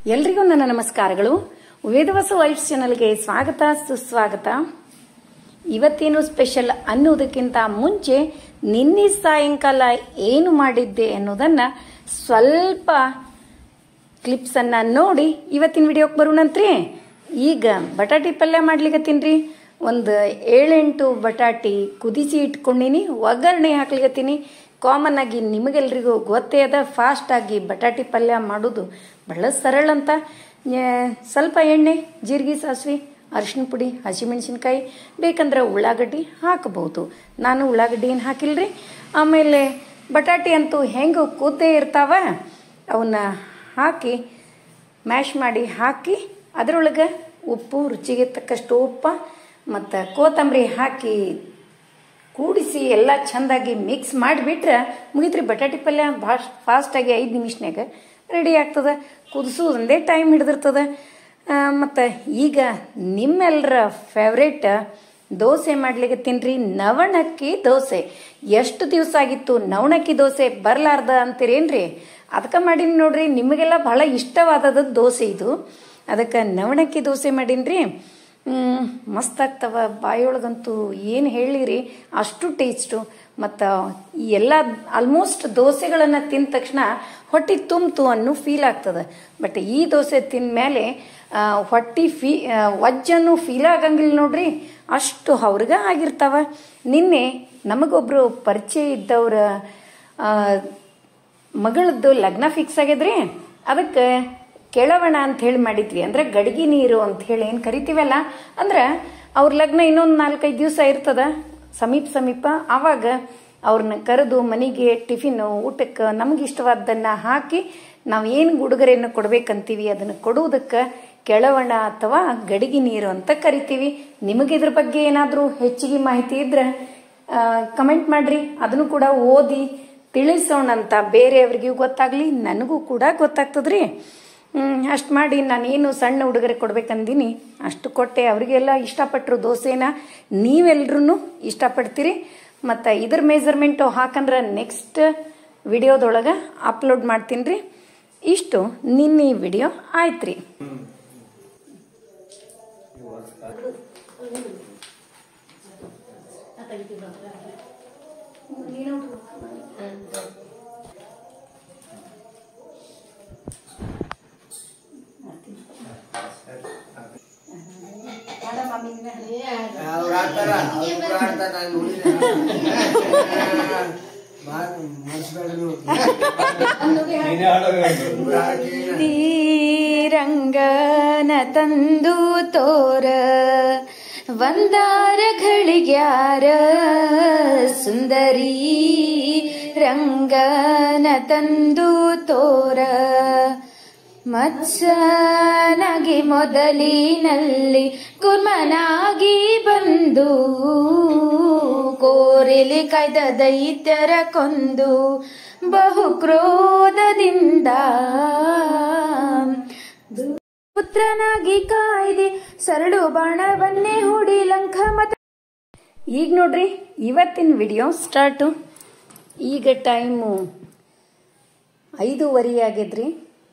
ಎಲ್ರಿಗೂ ನನ್ನ ನಮಸ್ಕಾರಗಳು. ವೇದವಾಸ ವೈಫ್ಸ್ ಚಾನೆಲ್ಗೆ ಸ್ವಾಗತ ಸುಸ್ವಾಗತ. ಇವತ್ತೇನು ಸ್ಪೆಷಲ್ ಅನ್ನೋದಕ್ಕಿಂತ ಮುಂಚೆ ನಿನ್ನೆ ಸಾಯಂಕಾಲ ಏನು ಮಾಡಿದ್ದೆ ಅನ್ನೋದನ್ನ ಸ್ವಲ್ಪ ಕ್ಲಿಪ್ಸ್ ಅನ್ನ ನೋಡಿ ಇವತ್ತಿನ ವಿಡಿಯೋಕ್ಕೆ ಬರೋಣಂತ್ರಿ. ಈಗ ಬಟಾಟಿ ಪಲ್ಯ ಮಾಡ್ಲಿಕತ್ತೀನ್ರಿ. ಒಂದು 7-8 ಬಟಾಟಿ ಕುದಿಸಿ ಇಟ್ಕೊಂಡಿನಿ, ಒಗ್ಗರಣೆ ಹಾಕ್ಲಿಕತ್ತೀನಿ. ಕಾಮನ್ ಆಗಿ ನಿಮಗೆಲ್ರಿಗೂ ಗೊತ್ತೇ ಅದ, ಫಾಸ್ಟ್ ಆಗಿ ಬಟಾಟಿ ಪಲ್ಯ ಮಾಡೋದು ಬಹಳ ಸರಳ ಅಂತ. ಸ್ವಲ್ಪ ಎಣ್ಣೆ, ಜೀರಿಗೆ, ಸಾಸಿವೆ, ಅರಿಶಿನ ಪುಡಿ, ಹಸಿಮೆಣಸಿನ್ಕಾಯಿ, ಬೇಕಂದ್ರೆ ಉಳ್ಳಾಗಡ್ಡಿ ಹಾಕಬಹುದು. ನಾನು ಉಳ್ಳಾಗಡ್ಡಿ ಏನು ಹಾಕಿಲ್ರಿ. ಆಮೇಲೆ ಬಟಾಟಿ ಅಂತೂ ಹೆಂಗೆ ಕೂದೇ ಇರ್ತಾವ, ಅವನ್ನ ಹಾಕಿ ಮ್ಯಾಶ್ ಮಾಡಿ ಹಾಕಿ ಅದರೊಳಗೆ ಉಪ್ಪು, ರುಚಿಗೆ ತಕ್ಕಷ್ಟು ಉಪ್ಪ ಮತ್ತು ಕೊತ್ತಂಬರಿ ಹಾಕಿ ಕೂಡಿಸಿ ಎಲ್ಲ ಚೆಂದಾಗಿ ಮಿಕ್ಸ್ ಮಾಡಿಬಿಟ್ರೆ ಮುಗಿತ್ರಿ. ಬಟಾಟಿ ಪಲ್ಯ ಭಾಳ ಫಾಸ್ಟಾಗಿ 5 ನಿಮಿಷನಾಗ ರೆಡಿ ಆಗ್ತದೆ. ಕುದಿಸೋದಂದೇ ಟೈಮ್ ಹಿಡಿದಿರ್ತದೆ. ಮತ್ತು ಈಗ ನಿಮ್ಮೆಲ್ಲರ ಫೇವ್ರೇಟ್ ದೋಸೆ ಮಾಡ್ಲಿಕತ್ತೀನಿ. ನವಣಕ್ಕಿ ದೋಸೆ. ಎಷ್ಟು ದಿವಸ ಆಗಿತ್ತು ನವಣಕ್ಕಿ ದೋಸೆ ಬರಲಾರ್ದ ಅಂತೀರೇನ್ರಿ? ಅದಕ್ಕೆ ಮಾಡೀನಿ ನೋಡ್ರಿ. ನಿಮಗೆಲ್ಲ ಬಹಳ ಇಷ್ಟವಾದದ್ದು ದೋಸೆ ಇದು. ಅದಕ್ಕೆ ನವಣಕ್ಕಿ ದೋಸೆ ಮಾಡೀನಿ. ಮಸ್ತ್ ಆಗ್ತವ. ಬಾಯಿಯೊಳಗಂತೂ ಏನು ಹೇಳಿರಿ, ಅಷ್ಟು ಟೇಸ್ಟು. ಮತ್ತು ಎಲ್ಲ ಆಲ್ಮೋಸ್ಟ್ ದೋಸೆಗಳನ್ನು ತಿಂದ ತಕ್ಷಣ ಹೊಟ್ಟೆ ತುಂಬಿತು ಅನ್ನೋ ಫೀಲ್ ಆಗ್ತದೆ. ಬಟ್ ಈ ದೋಸೆ ತಿಂದ ಮೇಲೆ ಹೊಟ್ಟೆ ವಜ್ಜನ್ನು ಫೀಲ್ ಆಗಂಗಿಲ್ಲ ನೋಡ್ರಿ, ಅಷ್ಟು ಅವ್ರಿಗೆ ಆಗಿರ್ತಾವ. ನಿನ್ನೆ ನಮಗೊಬ್ರು ಪರಿಚಯ ಇದ್ದವ್ರ ಮಗಳದ್ದು ಲಗ್ನ ಫಿಕ್ಸ್ ಆಗ್ಯದ್ರಿ. ಅದಕ್ಕೆ ಕೆಳವಣ ಅಂತ ಹೇಳಿ ಮಾಡಿದ್ವಿ. ಅಂದ್ರೆ ಗಡಿಗೆ ನೀರು ಅಂತ ಹೇಳಿ ಏನು ಕರಿತೀವಲ್ಲ, ಅಂದ್ರೆ ಅವ್ರ ಲಗ್ನ ಇನ್ನೊಂದು 4-5 ದಿವಸ ಇರ್ತದ ಸಮೀಪ. ಆವಾಗ ಅವ್ರನ್ನ ಕರೆದು ಮನೆಗೆ ಟಿಫಿನ್ ಊಟಕ್ಕೆ ನಮ್ಗೆ ಇಷ್ಟವಾದ್ದನ್ನ ಹಾಕಿ ನಾವು ಏನು ಉಡುಗೊರೆಯನ್ನು ಕೊಡ್ಬೇಕಂತೀವಿ ಅದನ್ನು ಕೊಡುವುದಕ್ಕೆ ಕೆಳವಣ ಅಥವಾ ಗಡಿಗೆ ನೀರು ಅಂತ ಕರಿತೀವಿ. ನಿಮಗೆ ಇದ್ರ ಬಗ್ಗೆ ಏನಾದರೂ ಹೆಚ್ಚಿಗೆ ಮಾಹಿತಿ ಇದ್ರೆ ಕಮೆಂಟ್ ಮಾಡ್ರಿ, ಅದನ್ನು ಕೂಡ ಓದಿ ತಿಳಿಸೋಣ ಅಂತ. ಬೇರೆಯವ್ರಿಗೂ ಗೊತ್ತಾಗ್ಲಿ, ನನಗೂ ಕೂಡ ಗೊತ್ತಾಗ್ತದ್ರಿ. ಅಷ್ಟು ಮಾಡಿ ನಾನೇನು ಸಣ್ಣ ಉಡುಗೊರೆ ಕೊಡ್ಬೇಕಂದೀನಿ ಅಷ್ಟು ಕೊಟ್ಟೆ. ಅವರಿಗೆಲ್ಲ ಇಷ್ಟಪಟ್ಟರು ದೋಸೆನ. ನೀವೆಲ್ರೂ ಇಷ್ಟಪಡ್ತೀರಿ. ಮತ್ತು ಇದ್ರ ಮೆಜರ್ಮೆಂಟು ಹಾಕಂದ್ರೆ ನೆಕ್ಸ್ಟ್ ವಿಡಿಯೋದೊಳಗೆ ಅಪ್ಲೋಡ್ ಮಾಡ್ತೀನಿ ರೀ. ಇಷ್ಟು ನಿನ್ನೆ ವಿಡಿಯೋ ಆಯ್ತ್ರಿ. ರಂಗನ ತಂದು ತೋರ ಒಂದಾರ ಘಳಿಗ್ಯಾರ ಸುಂದರಿ ರಂಗನ ತಂದು ತೋರ ಮತ್ಸನಾಗಿ ಮೊದಲಿನಲ್ಲಿ ಕುರ್ಮನಾಗಿ ಬಂದು ಕೋರೆಲಿ ಕಾಯ್ದ ದೈತ್ಯರ ಕೊಂದು ಬಹು ಕ್ರೋಧದಿಂದ ಪುತ್ರನಾಗಿ ಕಾಯ್ದೆ ಸರಳು ಬಾಣವನ್ನೇ ಹೂಡಿ ಲಂಕ ಮತ. ಈಗ ನೋಡ್ರಿ ಇವತ್ತಿನ ವಿಡಿಯೋ ಸ್ಟಾರ್ಟು. ಈಗ ಟೈಮು 5:15 ಆಗಿದ್ರಿ.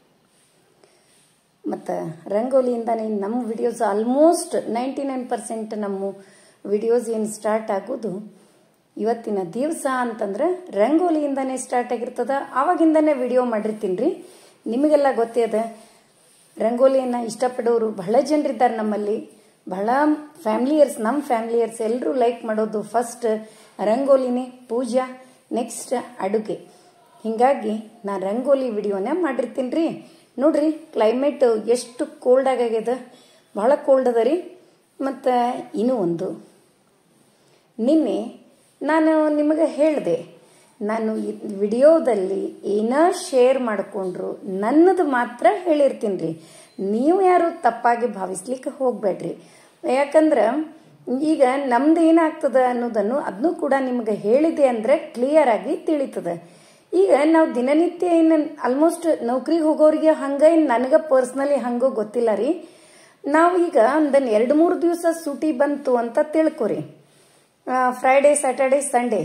ಮತ್ತು ರಂಗೋಲಿಯಿಂದಾನೆ ನಮ್ಮ ವಿಡಿಯೋಸ್ ಆಲ್ಮೋಸ್ಟ್ 99% ನಮ್ಮ ವಿಡಿಯೋಸ್ ಏನು ಸ್ಟಾರ್ಟ್ ಆಗೋದು ಇವತ್ತಿನ ದಿವಸ ಅಂತಂದ್ರೆ ರಂಗೋಲಿಯಿಂದಾನೆ ಸ್ಟಾರ್ಟ್ ಆಗಿರ್ತದ. ಆವಾಗಿಂದಾನೆ ವಿಡಿಯೋ ಮಾಡಿರ್ತೀನಿ ರೀ. ನಿಮಗೆಲ್ಲ ಗೊತ್ತೇ ಅದ, ರಂಗೋಲಿಯನ್ನು ಇಷ್ಟಪಡೋರು ಬಹಳ ಜನರಿದ್ದಾರೆ ನಮ್ಮಲ್ಲಿ. ಬಹಳ ನಮ್ಮ ಫ್ಯಾಮಿಲಿಯರ್ಸ್ ಎಲ್ಲರೂ ಲೈಕ್ ಮಾಡೋದು ಫಸ್ಟ್ ರಂಗೋಲಿನೇ, ಪೂಜಾ, ನೆಕ್ಸ್ಟ್ ಅಡುಗೆ. ಹೀಗಾಗಿ ನಾನು ರಂಗೋಲಿ ವಿಡಿಯೋನ ಮಾಡಿರ್ತೀನಿ ರೀ. ನೋಡ್ರಿ ಕ್ಲೈಮೇಟ್ ಎಷ್ಟು ಕೋಲ್ಡ್ ಆಗ್ಯದ, ಬಹಳ ಕೋಲ್ಡ್ ಅದ ರೀ. ಮತ್ತು ಇನ್ನೂ ಒಂದು, ನಿನ್ನೆ ನಾನು ನಿಮಗೆ ಹೇಳಿದೆ, ನಾನು ಈ ವಿಡಿಯೋದಲ್ಲಿ ಏನೋ ಶೇರ್ ಮಾಡಿಕೊಂಡ್ರು ನನ್ನದು ಮಾತ್ರ ಹೇಳಿರ್ತೀನಿ ರೀ. ನೀವು ಯಾರು ತಪ್ಪಾಗಿ ಭಾವಿಸ್ಲಿಕ್ಕೆ ಹೋಗ್ಬೇಡ್ರಿ. ಯಾಕಂದ್ರೆ ಈಗ ನಮ್ದು ಏನಾಗ್ತದ ಅನ್ನೋದನ್ನು ಅದನ್ನು ಕೂಡ ನಿಮಗೆ ಹೇಳಿದೆ ಅಂದರೆ ಕ್ಲಿಯರ್ ಆಗಿ ತಿಳಿತದೆ. ಈಗ ನಾವು ದಿನನಿತ್ಯ ಏನು ಆಲ್ಮೋಸ್ಟ್ ನೌಕರಿಗೆ ಹೋಗೋರಿಗೆ ಹಂಗೆ, ನನಗೆ ಪರ್ಸ್ನಲಿ ಹಂಗೋ ಗೊತ್ತಿಲ್ಲ ರೀ. ನಾವು ಈಗ ಒಂದು 2-3 ದಿವಸ ಸೂಟಿ ಬಂತು ಅಂತ ತಿಳ್ಕೊರಿ. ಫ್ರೈಡೇ, ಸ್ಯಾಟರ್ಡೆ, ಸಂಡೇ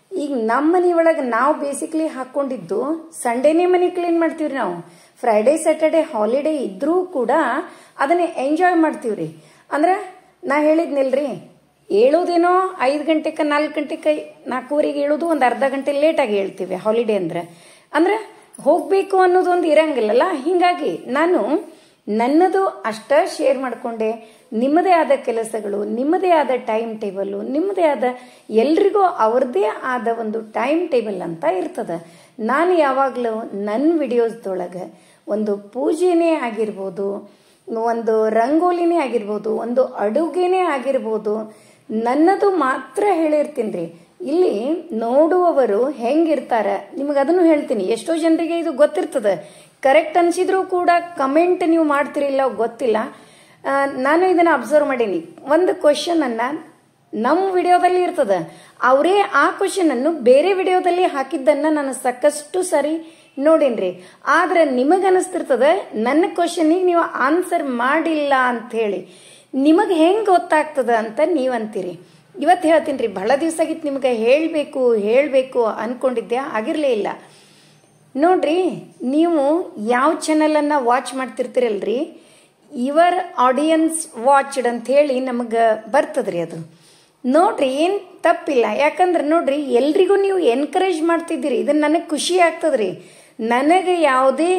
ಈಗ ನಮ್ಮ ಮನಿ ಒಳಗೆ ನಾವು ಬೇಸಿಕ್ಲಿ ಹಾಕೊಂಡಿದ್ದು ಸಂಡೇನೇ ಮನಿ ಕ್ಲೀನ್ ಮಾಡ್ತೀವ್ರಿ. ನಾವು ಫ್ರೈಡೇ ಸ್ಯಾಟರ್ಡೆ ಹಾಲಿಡೇ ಇದ್ರೂ ಕೂಡ ಅದನ್ನೇ ಎಂಜಾಯ್ ಮಾಡ್ತೀವ್ರಿ. ಅಂದ್ರೆ ನಾ ಹೇಳಿದ್ನಿಲ್ರಿ, ಏಳೋದೇನೋ 5 ಗಂಟೆಗೆ 4 ಗಂಟೆಗೆ 4:15 ಏಳೋದು, ಒಂದು ಅರ್ಧ ಗಂಟೆ ಲೇಟಾಗಿ ಹೇಳ್ತೀವಿ ಹಾಲಿಡೇ ಅಂದ್ರೆ ಹೋಗ್ಬೇಕು ಅನ್ನೋದು ಒಂದು ಇರಂಗಿಲ್ಲಲ್ಲ. ಹಿಂಗಾಗಿ ನಾನು ನನ್ನದು ಅಷ್ಟ ಶೇರ್ ಮಾಡ್ಕೊಂಡೆ. ನಿಮ್ಮದೇ ಆದ ಕೆಲಸಗಳು, ನಿಮ್ಮದೇ ಆದ ಟೈಮ್ ಟೇಬಲ್, ನಿಮ್ಮದೇ ಆದ ಎಲ್ರಿಗೂ ಅವ್ರದೇ ಆದ ಒಂದು ಟೈಮ್ ಟೇಬಲ್ ಅಂತ ಇರ್ತದ. ನಾನು ಯಾವಾಗಲೂ ನನ್ನ ವಿಡಿಯೋಸ್ದೊಳಗೆ ಒಂದು ಪೂಜೆನೇ ಆಗಿರ್ಬೋದು, ಒಂದು ರಂಗೋಲಿನೇ ಆಗಿರ್ಬೋದು, ಒಂದು ಅಡುಗೆನೇ ಆಗಿರ್ಬೋದು, ನನ್ನದು ಮಾತ್ರ ಹೇಳಿರ್ತೀನಿ ರೀ. ಇಲ್ಲಿ ನೋಡುವವರು ಹೆಂಗಿರ್ತಾರ ನಿಮಗೆ ಅದನ್ನು ಹೇಳ್ತೀನಿ. ಎಷ್ಟೋ ಜನರಿಗೆ ಇದು ಗೊತ್ತಿರ್ತದ, ಕರೆಕ್ಟ್ ಅನ್ಸಿದ್ರು ಕೂಡ ಕಮೆಂಟ್ ನೀವು ಮಾಡ್ತಿರಿಲ್ಲ ಗೊತ್ತಿಲ್ಲ. ನಾನು ಇದನ್ನ ಅಬ್ಸರ್ವ್ ಮಾಡೀನಿ. ಒಂದು ಕ್ವಶನ್ ಅನ್ನ ನಮ್ಮ ವಿಡಿಯೋದಲ್ಲಿ ಇರ್ತದ, ಅವರೇ ಆ ಕ್ವಶನ್ ಅನ್ನು ಬೇರೆ ವಿಡಿಯೋದಲ್ಲಿ ಹಾಕಿದ್ದನ್ನ ನಾನು ಸಾಕಷ್ಟು ಸರಿ ನೋಡೇನ್ರಿ. ಆದ್ರೆ ನಿಮಗನಿಸ್ತಿರ್ತದ ನನ್ನ ಕ್ವಶನ್ಗೆ ನೀವು ಆನ್ಸರ್ ಮಾಡಿಲ್ಲ ಅಂತ ಹೇಳಿ. ನಿಮಗೆ ಹೆಂಗ್ ಗೊತ್ತಾಗ್ತದ ಅಂತ ನೀವಂತೀರಿ. ಇವತ್ತು ಹೇಳ್ತೀನಿ ರೀ, ಬಹಳ ದಿವಸ ಆಗಿತ್ತು ನಿಮ್ಗೆ ಹೇಳ್ಬೇಕು ಅನ್ಕೊಂಡಿದ್ದೆ, ಆಗಿರ್ಲೇ ಇಲ್ಲ. ನೋಡ್ರಿ, ನೀವು ಯಾವ ಚಾನಲ್ ಅನ್ನ ವಾಚ್ ಮಾಡ್ತಿರ್ತೀರಲ್ರಿ, ಯುವರ್ ಆಡಿಯನ್ಸ್ ವಾಚ್ಡ್ ಅಂತ ಹೇಳಿ ನಮಗ ಬರ್ತದ್ರಿ. ಅದು ನೋಡ್ರಿ, ಏನ್ ತಪ್ಪಿಲ್ಲ. ಯಾಕಂದ್ರೆ ನೋಡ್ರಿ, ಎಲ್ರಿಗೂ ನೀವು ಎನ್ಕರೇಜ್ ಮಾಡ್ತಿದ್ದೀರಿ, ಇದನ್ನ ನನಗೆ ಖುಷಿ ಆಗ್ತದ್ರಿ. ನನಗೆ ಯಾವುದೇ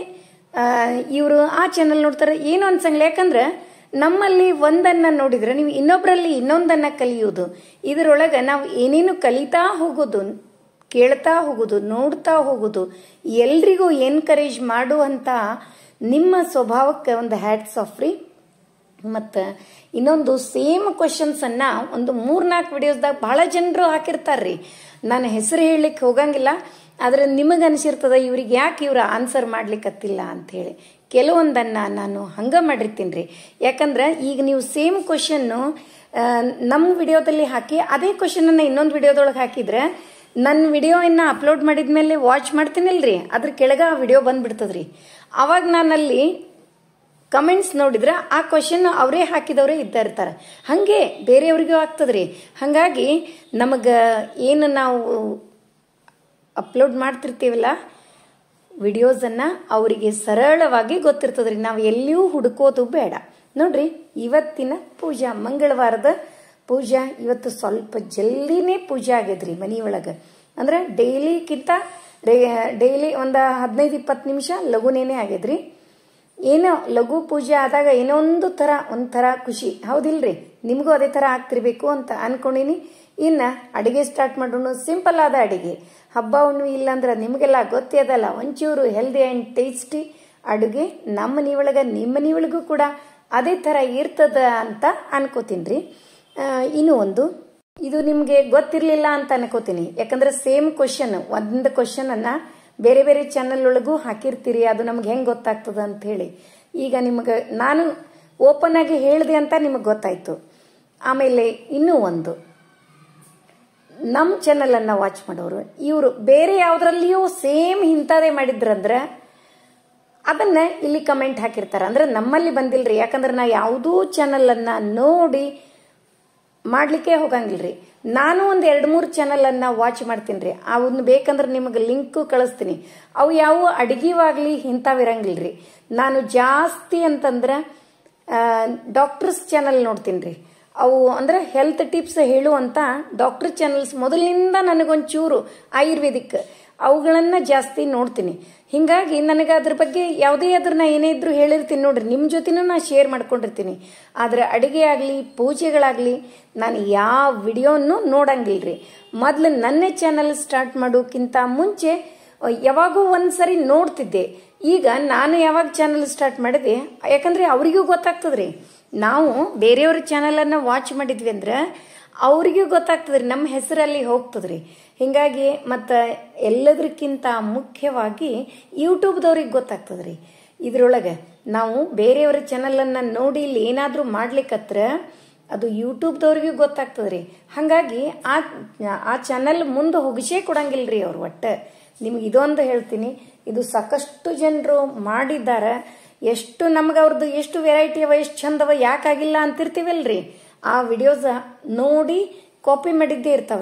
ಇವರು ಆ ಚಾನಲ್ ನೋಡ್ತಾರ ಏನು ಅನ್ಸಂಗಿಲ್ಲ. ಯಾಕಂದ್ರೆ ನಮ್ಮಲ್ಲಿ ಒಂದನ್ನ ನೋಡಿದ್ರೆ ನೀವು ಇನ್ನೊಬ್ರಲ್ಲಿ ಇನ್ನೊಂದನ್ನ ಕಲಿಯೋದು, ಇದರೊಳಗೆ ನಾವು ಏನೇನು ಕಲಿತಾ ಹೋಗೋದು, ಕೇಳ್ತಾ ಹೋಗೋದು, ನೋಡ್ತಾ ಹೋಗೋದು, ಎಲ್ರಿಗೂ ಎನ್ಕರೇಜ್ ಮಾಡುವಂತ ನಿಮ್ಮ ಸ್ವಭಾವಕ್ಕೆ ಒಂದು ಹ್ಯಾಟ್ಸ್ ಆಫ್ ರೀ. ಮತ್ತು ಇನ್ನೊಂದು ಸೇಮ್ ಕ್ವಶನ್ಸ್ ಅನ್ನ ಒಂದು 3-4 ವಿಡಿಯೋಸ್ದಾಗ ಬಹಳ ಜನರು ಹಾಕಿರ್ತಾರ್ರಿ. ನಾನು ಹೆಸರು ಹೇಳಲಿಕ್ಕೆ ಹೋಗಂಗಿಲ್ಲ, ಆದ್ರೆ ನಿಮಗೆ ಅನಿಸಿರ್ತದ ಇವ್ರಿಗೆ ಯಾಕೆ ಇವ್ರ ಆನ್ಸರ್ ಮಾಡ್ಲಿಕ್ಕತ್ತಿಲ್ಲ ಅಂತ ಹೇಳಿ. ಕೆಲವೊಂದನ್ನ ನಾನು ಹಂಗ ಮಾಡಿರ್ತೀನಿ ರೀ. ಯಾಕಂದ್ರೆ ಈಗ ನೀವು ಸೇಮ್ ಕ್ವಶನ್ನು ನಮ್ಮ ವಿಡಿಯೋದಲ್ಲಿ ಹಾಕಿ ಅದೇ ಕ್ವಶನ್ ಅನ್ನ ಇನ್ನೊಂದು ವಿಡಿಯೋದೊಳಗೆ ಹಾಕಿದ್ರೆ, ನನ್ನ ವಿಡಿಯೋನ್ನ ಅಪ್ಲೋಡ್ ಮಾಡಿದ್ಮೇಲೆ ವಾಚ್ ಮಾಡ್ತೀನಿಲ್ರಿ, ಅದ್ರ ಕೆಳಗ ಆ ವಿಡಿಯೋ ಬಂದ್ಬಿಡ್ತದ್ರಿ. ಅವಾಗ ನಾನಲ್ಲಿ ಕಮೆಂಟ್ಸ್ ನೋಡಿದ್ರೆ ಆ ಕ್ವಶನ್ ಅವರೇ ಹಾಕಿದವರೇ ಇರ್ತಾರೆ. ಹಂಗೆ ಬೇರೆಯವ್ರಿಗೂ ಆಗ್ತದ್ರಿ. ಹಾಗಾಗಿ ನಮಗ ಏನು ನಾವು ಅಪ್ಲೋಡ್ ಮಾಡ್ತಿರ್ತೀವಲ್ಲ ವಿಡಿಯೋಸನ್ನ, ಅವರಿಗೆ ಸರಳವಾಗಿ ಗೊತ್ತಿರ್ತದ್ರಿ. ನಾವು ಎಲ್ಲಿಯೂ ಹುಡುಕೋದು ಬೇಡ. ನೋಡ್ರಿ, ಇವತ್ತಿನ ಪೂಜಾ, ಮಂಗಳವಾರದ ಪೂಜಾ ಇವತ್ತು ಸ್ವಲ್ಪ ಜಲ್ದಿನೇ ಪೂಜೆ ಆಗಿದ್ರಿ ಮನೆಯೊಳಗೆ. ಅಂದ್ರೆ ಡೈಲಿ ಒಂದು 15-20 ನಿಮಿಷ ಲಘುನೇನೆ ಆಗಿದ್ರಿ. ಏನೋ ಲಘು ಪೂಜೆ ಆದಾಗ ಏನೋ ಒಂಥರ ಖುಷಿ, ಹೌದಿಲ್ರಿ? ನಿಮಗೂ ಅದೇ ತರ ಆಗ್ತಿರ್ಬೇಕು ಅಂತ ಅನ್ಕೊಂಡಿನಿ. ಇನ್ನ ಅಡಿಗೆ ಸ್ಟಾರ್ಟ್ ಮಾಡೋಣ. ಸಿಂಪಲ್ ಆದ ಅಡಿಗೆ, ಹಬ್ಬ ಹುಣ್ಣಿಮೆ ಇಲ್ಲಾಂದ್ರೆ ನಿಮಗೆಲ್ಲ ಗೊತ್ತೇ ಅದಲ್ಲ, ಒಂಚೂರು ಹೆಲ್ದಿ ಅಂಡ್ ಟೇಸ್ಟಿ ಅಡುಗೆ ನಮ್ಮ ಮನೆಯೊಳಗ ನಿಮ್ಮ ಮನೆಯೊಳಗೂ ಕೂಡ ಅದೇ ತರ ಇರ್ತದ ಅಂತ ಅನ್ಕೋತೀನ್ರಿ. ಇನ್ನು ಒಂದು, ಇದು ನಿಮ್ಗೆ ಗೊತ್ತಿರ್ಲಿಲ್ಲ ಅಂತ ಅನ್ಕೋತೀನಿ. ಯಾಕಂದ್ರೆ ಸೇಮ್ ಕ್ವಶನ್, ಒಂದು ಕ್ವಶನ್ ಅನ್ನ ಬೇರೆ ಬೇರೆ ಚಾನಲ್ ಒಳಗೂ ಹಾಕಿರ್ತೀರಿ. ಅದು ನಮ್ಗೆ ಹೆಂಗ್ ಗೊತ್ತಾಗ್ತದ ಅಂತ ಹೇಳಿ ಈಗ ನಿಮ್ಗೆ ನಾನು ಓಪನ್ ಆಗಿ ಹೇಳಿದೆ ಅಂತ ನಿಮಗೆ ಗೊತ್ತಾಯ್ತು. ಆಮೇಲೆ ಇನ್ನೂ ಒಂದು, ನಮ್ಮ ಚಾನಲ್ ಅನ್ನ ವಾಚ್ ಮಾಡೋರು ಇವರು ಬೇರೆ ಯಾವ್ದ್ರಲ್ಲಿಯೂ ಸೇಮ್ ಇಂಥದೇ ಮಾಡಿದ್ರಂದ್ರೆ ಅದನ್ನ ಇಲ್ಲಿ ಕಮೆಂಟ್ ಹಾಕಿರ್ತಾರ. ಅಂದ್ರೆ ನಮ್ಮಲ್ಲಿ ಬಂದಿಲ್ರಿ. ಯಾಕಂದ್ರೆ ನಾ ಯಾವುದೂ ಚಾನಲ್ ಅನ್ನ ನೋಡಿ ಮಾಡ್ಲಿಕ್ಕೆ ಹೋಗಂಗಿಲ್ರಿ. ನಾನು ಒಂದು 2-3 ಚಾನಲ್ ಅನ್ನ ವಾಚ್ ಮಾಡ್ತೀನಿ ರೀ. ಅವನ್ನ ಬೇಕಂದ್ರೆ ನಿಮಗೆ ಲಿಂಕ್ ಕಳಿಸ್ತೀನಿ. ಅವು ಯಾವ ಅಡಿಗೆವಾಗ್ಲಿ ಇಂಥವಿರಂಗಿಲ್ರಿ. ನಾನು ಜಾಸ್ತಿ ಅಂತಂದ್ರೆ ಡಾಕ್ಟರ್ಸ್ ಚಾನಲ್ ನೋಡ್ತೀನಿ ರೀ. ಅವು ಅಂದ್ರೆ ಹೆಲ್ತ್ ಟಿಪ್ಸ್ ಹೇಳುವಂತ ಡಾಕ್ಟರ್ ಚಾನಲ್ಸ್ ಮೊದಲಿನಿಂದ ನನಗೊಂಚೂರು ಆಯುರ್ವೇದಿಕ್ ಅವುಗಳನ್ನ ಜಾಸ್ತಿ ನೋಡ್ತೀನಿ. ಹಿಂಗಾಗಿ ನನಗೆ ಅದ್ರ ಬಗ್ಗೆ ಯಾವುದೇ ಅದ್ರನ್ನ ಏನೇ ಇದ್ರು ಹೇಳಿರ್ತೀನಿ ನೋಡ್ರಿ, ನಿಮ್ಮ ಜೊತೆನೂ ನಾ ಶೇರ್ ಮಾಡ್ಕೊಂಡಿರ್ತೀನಿ. ಆದ್ರೆ ಅಡಿಗೆ ಆಗ್ಲಿ ಪೂಜೆಗಳಾಗ್ಲಿ ನಾನು ಯಾವ ವಿಡಿಯೋನು ನೋಡಂಗಿಲ್ರಿ. ಮೊದ್ಲು ನನ್ನ ಚಾನಲ್ ಸ್ಟಾರ್ಟ್ ಮಾಡೋಕ್ಕಿಂತ ಮುಂಚೆ ಯಾವಾಗೂ ಒಂದ್ಸರಿ ನೋಡ್ತಿದ್ದೆ. ಈಗ ನಾನು ಯಾವಾಗ ಚಾನಲ್ ಸ್ಟಾರ್ಟ್ ಮಾಡಿದೆ, ಯಾಕಂದ್ರೆ ಅವರಿಗೂ ಗೊತ್ತಾಗ್ತದ್ರಿ. ನಾವು ಬೇರೆಯವ್ರ ಚಾನಲ್ ಅನ್ನ ವಾಚ್ ಮಾಡಿದ್ವಿ ಅಂದ್ರೆ ಅವ್ರಿಗೂ ಗೊತ್ತಾಗ್ತದ್ರಿ, ನಮ್ಮ ಹೆಸರಲ್ಲಿ ಹೋಗ್ತದ್ರಿ. ಹಿಂಗಾಗಿ ಮತ್ತ ಎಲ್ಲದಕ್ಕಿಂತ ಮುಖ್ಯವಾಗಿ ಯೂಟ್ಯೂಬ್ದವ್ರಿಗೆ ಗೊತ್ತಾಗ್ತದ್ರಿ. ಇದ್ರೊಳಗೆ ನಾವು ಬೇರೆಯವರ ಚಾನಲ್ ಅನ್ನ ನೋಡಿ ಇಲ್ಲಿ ಏನಾದ್ರೂ ಮಾಡ್ಲಿಕ್ಕತ್ರ ಅದು ಯೂಟ್ಯೂಬ್ದವ್ರಿಗೂ ಗೊತ್ತಾಗ್ತದ್ರಿ. ಹಾಗಾಗಿ ಆ ಚಾನಲ್ ಮುಂದೆ ಹೋಗಿಸೇ ಕೊಡಂಗಿಲ್ರಿ ಅವ್ರು. ಒಟ್ಟ ನಿಮ್ಗೆ ಇದೊಂದು ಹೇಳ್ತೀನಿ, ಇದು ಸಾಕಷ್ಟು ಜನರು ಮಾಡಿದ್ದಾರೆ. ಎಷ್ಟು ನಮ್ಗೆ ಅವ್ರದ್ದು ಎಷ್ಟು ವೆರೈಟಿ ಅವ, ಎಷ್ಟು ಚಂದವ, ಯಾಕಾಗಿಲ್ಲ ಅಂತಿರ್ತೀವಲ್ರಿ. ಆ ವಿಡಿಯೋಸ್ ನೋಡಿ ಕಾಪಿ ಮಾಡಿದ್ದೇ ಇರ್ತಾವ್ರಿ.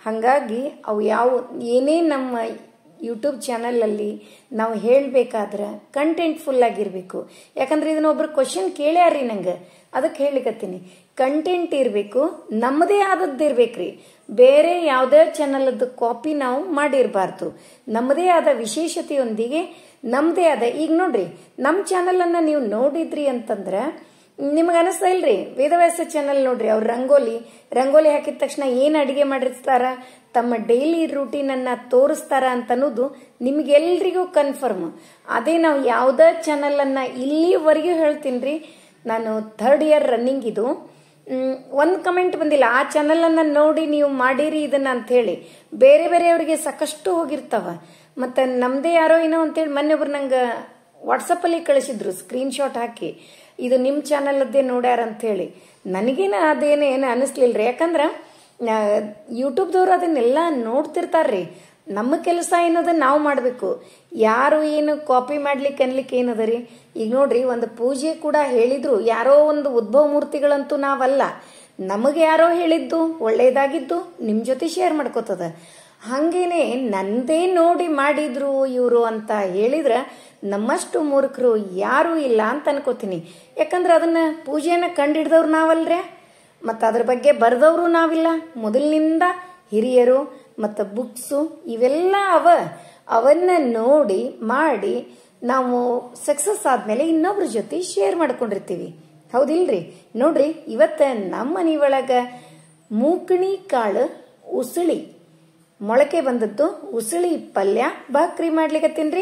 ಹಾಗಾಗಿ ಅವು ಏನೇ ನಮ್ಮ ಯೂಟ್ಯೂಬ್ ಚಾನಲಲ್ಲಿ ನಾವು ಹೇಳಬೇಕಾದ್ರೆ ಕಂಟೆಂಟ್ಫುಲ್ ಆಗಿರಬೇಕು. ಯಾಕಂದ್ರೆ ಇದನ್ನ ಒಬ್ರು ಕ್ವಶನ್ ಕೇಳ್ಯಾರ್ರಿ ನಂಗೆ, ಅದಕ್ಕೆ ಹೇಳಿಕತ್ತೀನಿ. ಕಂಟೆಂಟ್ ಇರಬೇಕು, ನಮ್ಮದೇ ಆದದ್ದು ಇರ್ಬೇಕ್ರಿ. ಬೇರೆ ಯಾವುದೇ ಚಾನಲ್ದು ಕಾಪಿ ನಾವು ಮಾಡಿರಬಾರ್ದು. ನಮ್ಮದೇ ಆದ ವಿಶೇಷತೆಯೊಂದಿಗೆ ನಮ್ಮದೇ ಆದ, ಈಗ ನೋಡ್ರಿ ನಮ್ಮ ಚಾನಲನ್ನು ನೀವು ನೋಡಿದ್ರಿ ಅಂತಂದ್ರೆ ನಿಮ್ಗೆ ಅನಿಸ್ತಾ ಇಲ್ರಿ? ವೇದವ್ಯಾಸ ಚಾನಲ್ ನೋಡ್ರಿ, ಅವ್ರು ರಂಗೋಲಿ ಹಾಕಿದ ತಕ್ಷಣ ಏನು ಅಡಿಗೆ ಮಾಡಿರ್ತಾರ, ತಮ್ಮ ಡೈಲಿ ರೂಟೀನ್ ಅನ್ನ ತೋರಿಸ್ತಾರ ಅಂತ ಅನ್ನೋದು ನಿಮ್ಗೆಲ್ರಿಗೂ ಕನ್ಫರ್ಮ್. ಅದೇ ನಾವು ಯಾವುದೇ ಚಾನಲ್ ಅನ್ನ ಇಲ್ಲಿವರೆಗೂ ಹೇಳ್ತೀನಿ, ನಾನು 3rd ಇಯರ್ ರನ್ನಿಂಗ್ ಇದು, ಒಂದು ಕಮೆಂಟ್ ಬಂದಿಲ್ಲ ಆ ಚಾನಲ್ ಅನ್ನ ನೋಡಿ ನೀವು ಮಾಡಿರಿ ಇದನ್ನ ಅಂತ ಹೇಳಿ. ಬೇರೆ ಬೇರೆಯವರಿಗೆ ಸಾಕಷ್ಟು ಹೋಗಿರ್ತಾವ. ಮತ್ತೆ ನಮ್ದೇ ಯಾರೋ ಏನೋ ಅಂತೇಳಿ ಮೊನ್ನೆ ಒಬ್ರು ನಂಗೆ ವಾಟ್ಸಪ್ ಅಲ್ಲಿ ಕಳಿಸಿದ್ರು ಸ್ಕ್ರೀನ್ ಶಾಟ್ ಹಾಕಿ, ಇದು ನಿಮ್ಮ ಚಾನಲ್ ಅದ್ದೇ ನೋಡ್ಯಾರ ಅಂತ ಹೇಳಿ. ನನಗೇನ ಅದೇನು ಅನಿಸ್ಲಿಲ್ರಿ. ಯಾಕಂದ್ರ ಯೂಟ್ಯೂಬ್ದವ್ರು ಅದನ್ನೆಲ್ಲ ನೋಡ್ತಿರ್ತಾರ್ರಿ. ನಮ್ಮ ಕೆಲಸ ಏನದ ನಾವು ಮಾಡಬೇಕು. ಯಾರು ಏನು ಕಾಪಿ ಮಾಡ್ಲಿಕ್ಕೆ ಅನ್ಲಿಕ್ಕೆ ಏನದರಿ? ಈಗ ನೋಡ್ರಿ, ಒಂದು ಪೂಜೆ ಕೂಡ ಹೇಳಿದ್ರು ಯಾರೋ ಒಂದು ಉದ್ಭವ ಮೂರ್ತಿಗಳಂತೂ ನಾವಲ್ಲ. ನಮಗೆ ಯಾರೋ ಹೇಳಿದ್ದು ಒಳ್ಳೇದಾಗಿದ್ದು ನಿಮ್ ಜೊತೆ ಶೇರ್ ಮಾಡ್ಕೋತದ. ಹಂಗೇನೆ ನಂದೇ ನೋಡಿ ಮಾಡಿದ್ರು ಇವರು ಅಂತ ಹೇಳಿದ್ರ ನಮ್ಮಷ್ಟು ಮೂರ್ಖರು ಯಾರೂ ಇಲ್ಲ ಅಂತ ಅನ್ಕೋತೀನಿ. ಯಾಕಂದ್ರೆ ಅದನ್ನ ಪೂಜೆಯನ್ನ ಕಂಡಿಡ್ದವ್ರು ನಾವಲ್ರೇ, ಮತ್ತು ಅದ್ರ ಬಗ್ಗೆ ಬರೆದವರು ನಾವಿಲ್ಲ. ಮೊದಲಿನಿಂದ ಹಿರಿಯರು ಮತ್ತು ಬುಕ್ಸು ಇವೆಲ್ಲ ಅವನ್ನ ನೋಡಿ ಮಾಡಿ ನಾವು ಸಕ್ಸಸ್ ಆದ್ಮೇಲೆ ಇನ್ನೊಬ್ರ ಜೊತೆ ಶೇರ್ ಮಾಡ್ಕೊಂಡಿರ್ತೀವಿ. ಹೌದಿಲ್ರಿ? ನೋಡ್ರಿ, ಇವತ್ತ ನಮ್ಮ ಮನಿ ಒಳಗ ಮೂಕಣಿ ಕಾಳು ಉಸುಳಿ ಮೊಳಕೆ ಬಂದದ್ದು ಉಸುಳಿ ಪಲ್ಯ ಭಕ್ರಿ ಮಾಡ್ಲಿಕತ್ತೀನ್ರಿ.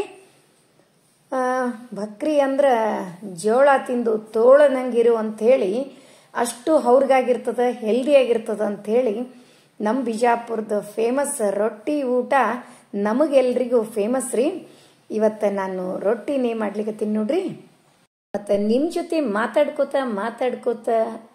ಭಕ್ರಿ ಅಂದ್ರ ಜೋಳ ತಿಂದು ತೋಳನಂಗಿರು ಅಂತ ಹೇಳಿ, ಅಷ್ಟು ಅವ್ರಿಗಾಗಿರ್ತದ, ಹೆಲ್ದಿ ಆಗಿರ್ತದ ಅಂತ ಹೇಳಿ ನಮ್ಮ ಬಿಜಾಪುರದ ಫೇಮಸ್ ರೊಟ್ಟಿ ಊಟ ನಮಗೆಲ್ರಿಗೂ ಫೇಮಸ್ ರೀ. ಇವತ್ತ ನಾನು ರೊಟ್ಟಿನೇ ಮಾಡ್ಲಿಕತ್ತೀನಿ ನೋಡ್ರಿ. ಮತ್ತೆ ನಿಮ್ ಜೊತೆ ಮಾತಾಡ್ಕೋತ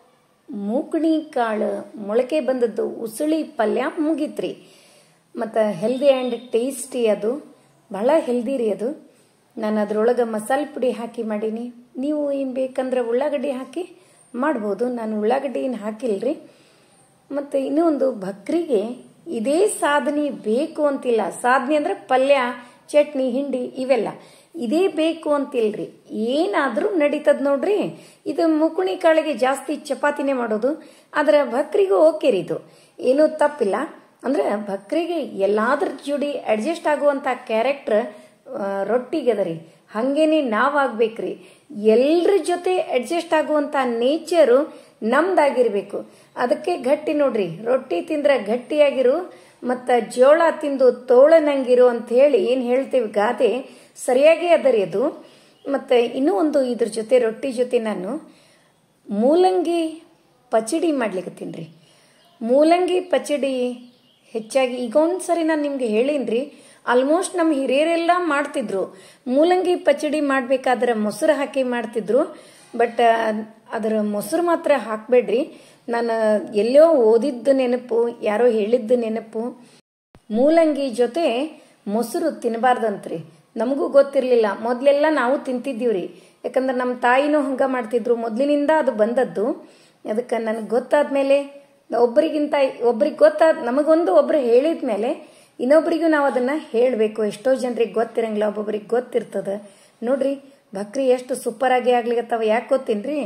ಮೂಕಣಿ ಕಾಳು ಮೊಳಕೆ ಬಂದದ್ದು ಉಸುಳಿ ಪಲ್ಯ ಮುಗಿತ್ರಿ. ಮತ್ತು ಹೆಲ್ದಿ ಆ್ಯಂಡ್ ಟೇಸ್ಟಿ, ಅದು ಬಹಳ ಹೆಲ್ದಿ ರೀ ಅದು. ನಾನು ಅದ್ರೊಳಗೆ ಮಸಾಲೆ ಪುಡಿ ಹಾಕಿ ಮಾಡೀನಿ. ನೀವು ಏನು ಬೇಕಂದ್ರೆ ಉಳ್ಳಾಗಡ್ಡಿ ಹಾಕಿ ಮಾಡ್ಬೋದು. ನಾನು ಉಳ್ಳಾಗಡ್ಡಿ ಏನು ಹಾಕಿಲ್ರಿ. ಮತ್ತು ಇನ್ನೂ ಒಂದು, ಭಕ್ರಿಗೆ ಇದೇ ಸಾಧನೆ ಬೇಕು ಅಂತಿಲ್ಲ. ಸಾಧನೆ ಅಂದ್ರೆ ಪಲ್ಯ, ಚಟ್ನಿ, ಹಿಂಡಿ ಇವೆಲ್ಲ ಇದೇ ಬೇಕು ಅಂತಿಲ್ರಿ. ಏನಾದ್ರೂ ನಡೀತದ ನೋಡ್ರಿ. ಇದು ಮುಕುಣಿ ಕಾಳಿಗೆ ಜಾಸ್ತಿ ಚಪಾತಿನೇ ಮಾಡೋದು, ಆದ್ರೆ ಭಕ್ರಿಗೂ ಓಕೆ ರೀ, ಇದು ಏನೂ ತಪ್ಪಿಲ್ಲ. ಅಂದ್ರೆ ಭಕ್ರಿಗೆ ಎಲ್ಲಾದ್ರ ಜೋಡಿ ಅಡ್ಜಸ್ಟ್ ಆಗುವಂತ ಕ್ಯಾರೆಕ್ಟರ್ ರೊಟ್ಟಿಗೆ ಅದರಿ. ಹಂಗೇನೆ ನಾವಾಗ್ಬೇಕ್ರಿ. ಎಲ್ರ ಜೊತೆ ಅಡ್ಜಸ್ಟ್ ಆಗುವಂತ ನೇಚರು ನಮ್ದಾಗಿರ್ಬೇಕು. ಅದಕ್ಕೆ ಗಟ್ಟಿ ನೋಡ್ರಿ, ರೊಟ್ಟಿ ತಿಂದ್ರೆ ಗಟ್ಟಿಯಾಗಿರು, ಮತ್ತ ಜೋಳ ತಿಂದು ತೋಳನಂಗಿರು ಅಂತ ಹೇಳಿ ಏನ್ ಹೇಳ್ತೀವಿ ಗಾದೆ ಸರಿಯಾಗಿ ಅದರಿ ಅದು. ಮತ್ತೆ ಇನ್ನೂ ಒಂದು, ಇದ್ರ ಜೊತೆ ರೊಟ್ಟಿ ಜೊತೆ ನಾನು ಮೂಲಂಗಿ ಪಚಡಿ ಮಾಡ್ಲಿಕತ್ತೀನಿ. ಮೂಲಂಗಿ ಪಚಡಿ ಹೆಚ್ಚಾಗಿ ಈಗ ಒಂದ್ಸರಿ ನಾನು ನಿಮ್ಗೆ ಹೇಳೀನ್ರಿ, ಆಲ್ಮೋಸ್ಟ್ ನಮ್ಮ ಹಿರಿಯರೆಲ್ಲ ಮಾಡ್ತಿದ್ರು. ಮೂಲಂಗಿ ಪಚಡಿ ಮಾಡ್ಬೇಕಾದ್ರೆ ಮೊಸರು ಹಾಕಿ ಮಾಡ್ತಿದ್ರು. ಬಟ್ ಅದರ ಮೊಸರು ಮಾತ್ರ ಹಾಕ್ಬೇಡ್ರಿ. ನಾನು ಎಲ್ಲೋ ಓದಿದ್ದು ನೆನಪು, ಯಾರೋ ಹೇಳಿದ್ದು ನೆನಪು, ಮೂಲಂಗಿ ಜೊತೆ ಮೊಸರು ತಿನ್ನಬಾರ್ದಂತ್ರಿ. ನಮಗೂ ಗೊತ್ತಿರ್ಲಿಲ್ಲ. ಮೊದ್ಲೆಲ್ಲ ನಾವು ತಿಂತಿದ್ದೀವ್ರಿ, ಯಾಕಂದ್ರೆ ನಮ್ಮ ತಾಯಿನೂ ಹಂಗ ಮಾಡ್ತಿದ್ರು. ಮೊದ್ಲಿನಿಂದ ಅದು ಬಂದದ್ದು. ಅದಕ್ಕೆ ನನಗೆ ಗೊತ್ತಾದ್ಮೇಲೆ ಒಬ್ರಿಗೆ ನಮಗೊಂದು ಒಬ್ರು ಹೇಳಿದ್ಮೇಲೆ ಇನ್ನೊಬ್ರಿಗೂ ನಾವು ಅದನ್ನ ಹೇಳಬೇಕು. ಎಷ್ಟೋ ಜನರಿಗೆ ಗೊತ್ತಿರಂಗಿಲ್ಲ, ಒಬ್ಬೊಬ್ರಿಗೆ ಗೊತ್ತಿರ್ತದ. ನೋಡ್ರಿ, ಭಕ್ರಿ ಎಷ್ಟು ಸೂಪರ್ ಆಗಿ ಆಗ್ಲಿಕತ್ತಾವ. ಯಾಕೆ ಗೊತ್ತೇನ್ರಿ?